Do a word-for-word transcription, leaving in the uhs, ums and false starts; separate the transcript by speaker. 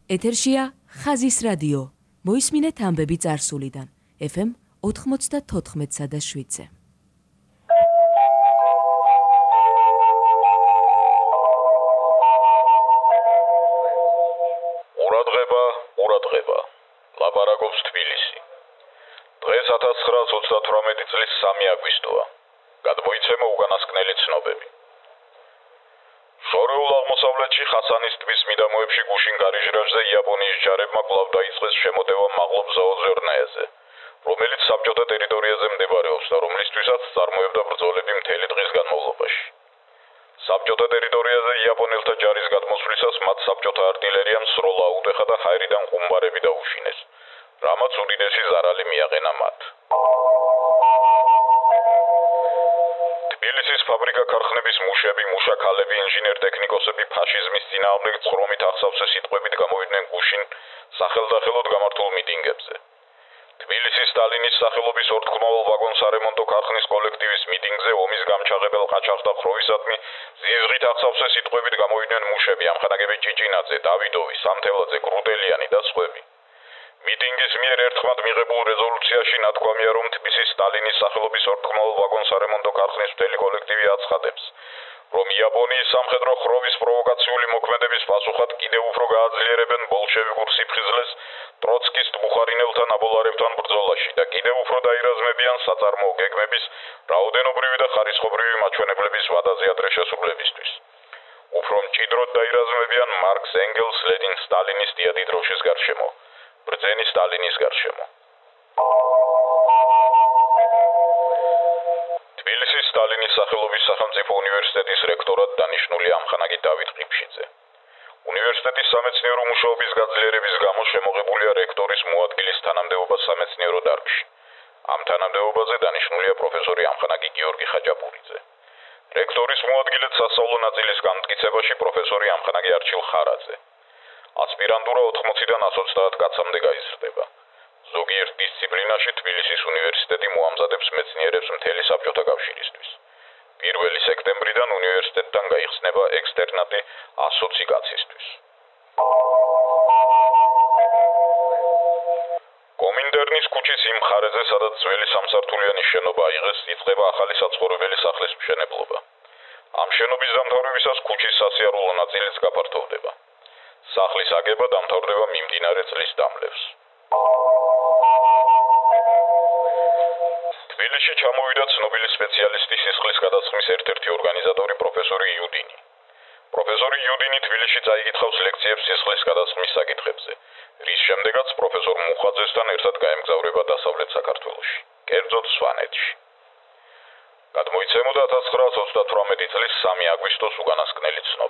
Speaker 1: ეთერშია ხაზის რადიო. მოისმინეთ ამბები წარსულიდან. ეფ ემ ოთხმოცდათოთხმეტსა და შვიდზე.
Speaker 2: ყურადღება, ყურადღება. ლაპარაკობს თბილისი. დღეს ათას ცხრაას ოცდათვრამეტი წლის სამი აგვისტოა. გადმოიცემა უკანასკნელი ცნობები. შორეულ აღმოსავლეთში ხასანის ტბის მიდამოებში გუშინ გარიჟრაჟზე იაპონიის ჯარებმა კვლავ დაიწყეს შემოტევა მაღლობ ზაოზერნაეზე, რომელიც საბჭოთა ტერიტორიაზე მდებარეობს და რომლისთვისაც წარმოებდა ბრძოლები მთელი დღის განმავლობაში. საბჭოთა ტერიტორიაზე იაპონელთა ჯარის გადმოსვლისას მათ საბჭოთა არტილერიამ სროლა აუტეხა და ჰაერიდან ყუმბარები დაუშინეს, რამაც უდიდესი ზარალი მიაყენა მათ. თბილისის ფაბრიკა-ქარხნების მუშები, მუშაქალები, ინჟინერ-ტექნიკოსები ფაშიზმის წინააღმდეგ წრომით აღსავსე სიტყვებით გამოვიდნენ გუშინ სახელდახელოდ გამართულ მიტინგებზე. თბილისის სტალინის სახელობის ორთქმავალ ვაგონ-სარემონტო ქარხნის კოლექტივის მიტინგზე ომის გამჩაღებელ ყაჩაღთა ხროვისადმი ზიზღით აღსავსე სიტყვებით გამოვიდნენ მუშები, ამხანაგები ჭიჭინაძე, დავიდოვი, სამთელაძე, კრუტელიანი და სხვები. მიტინგის მიერ ერთხმად მიღებულ რეზოლუციაში ნათქვამია, რომ თბილისის სტალინის სახელობის ორთქმავალ ვაგონ-სარემონტო ქარხნის მთელი კოლექტივი აცხადებს, რომ იაპონიის სამხედრო ხროვის პროვოკაციული მოქმედების პასუხად კიდევ უფრო გააძლიერებენ ბოლშევიკურ სიფხიზლეს ტროცკისტ ბუხარინელთან აბოლარებთან ბრძოლაში და კიდევ უფრო დაირაზმებიან საწარმოო გეგმების, რაოდენობრივი და ხარისხობრივი მაჩვენებლების ვადაზე ადრეშესრულებისთვის. უფრო მჭიდროდ დაირაზმებიან მარკს, ენგელს, ლენინს, სტალინის დიადი დროშის გარშემო, ბრძენი სტალინის გარშემო. თბილისის სტალინის სახელობის სახელმწიფო უნივერსიტეტის რექტორად დანიშნული ამხანაგი დავით ყიფშიძე. უნივერსიტეტის სამეცნიერო მუშაობის გაძლიერების გამო შემოღებულია რექტორის მოადგილის თანამდებობა სამეცნიერო დარგში. ამ თანამდებობაზე დანიშნულია პროფესორი ამხანაგი გიორგი ხაჭაპურიძე. რექტორის მოადგილედ სასწავლო ნაწილის განმტკიცებაში პროფესორი ამხანაგი არჩილ ხარაძე. ასპირანტურა ოთხმოციდან ას ოცდაათ კაცამდე გაიზრდება. ზოგიერთ დისციპლინაში თბილისის უნივერსიტეტი მოამზადებს მეცნიერებს მთელი საბჭოთა კავშირისთვის. პირველი სექტემბრიდან უნივერსიტეტთან გაიხსნება ექსტერნატი ასოცი კაცისთვის. კომინტერნის ქუჩის იმ მხარეზე, სადაც ძველი სამსართულიანი შენობა აიღეს, იწყება ახალი საცხოვრებელი სახლის მშენებლობა. ამ შენობის დამთავრებისას ქუჩის სასიარულო ნაწილიც გაფართოვდება. სახლის აგება დამთავრდება მიმდინარე წლის დამლევს. თბილისში ჩამოვიდა ცნობილი სპეციალისტი სისხლის გადასხმის ერთ-ერთი ორგანიზატორი პროფესორი იუდინი. პროფესორი იუდინი თბილისში წაიკითხავს ლექციებს სისხლის გადასხმის საკითხებზე, რის შემდეგაც პროფესორ მუხაძესთან ერთად გაემგზავრება დასავლეთ საქართველოში, კერძოდ სვანეთში. გადმოიცემოდა ათას ცხრაას ოცდათვრამეტი წლის სამი აგვისტოს უკანასკნელი ცნობები.